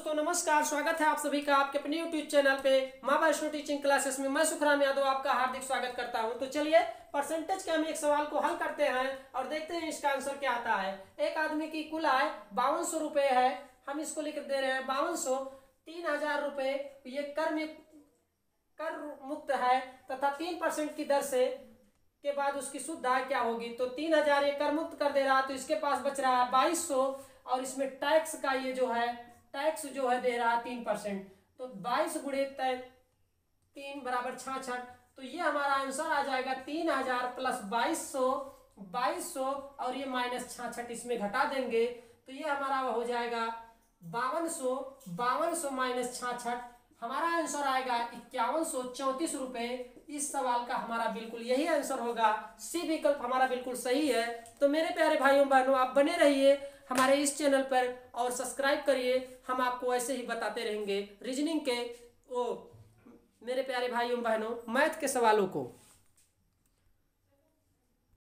दोस्तों नमस्कार, स्वागत है आप सभी का आपके अपने YouTube चैनल पे माँ वैष्णो टीचिंग क्लासेस में। मैं सुखराम यादव आपका हार्दिक स्वागत करता हूं। तो चलिए परसेंटेज के हम एक सवाल को हल करते हैं और देखते हैं इसका आंसर क्या आता है। एक आदमी की कुल आय 5200 रुपये है। हम इसको लिख दे रहे हैं 5200। 3000 रुपये ये कर मुक्त है तथा 3% की दर से के बाद उसकी शुद्ध आय क्या होगी। तो 3000 ये कर मुक्त कर दे रहा है तो इसके पास बच रहा है 2200 और इसमें टैक्स का ये जो है टैक्स जो है दे रहा है 3%। तो 22 गुणे 3 बराबर 66। तो ये हमारा आंसर आ जाएगा 3000 प्लस 2200 और ये माइनस 66 इसमें घटा देंगे तो ये हमारा हो जाएगा 5200 माइनस 66। हमारा आंसर आएगा 5134 रुपए। इस सवाल का हमारा बिल्कुल यही आंसर होगा। सी विकल्प हमारा बिल्कुल सही है। तो मेरे प्यारे भाइयों बहनों आप बने रहिए हमारे इस चैनल पर और सब्सक्राइब करिए। हम आपको ऐसे ही बताते रहेंगे रीजनिंग के मेरे प्यारे भाइयों बहनों मैथ के सवालों को।